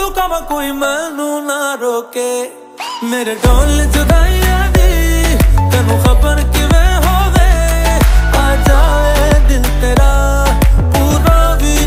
कम कोई मैनू ना रोके मेरे ढोल जुदाइयां दी तेनू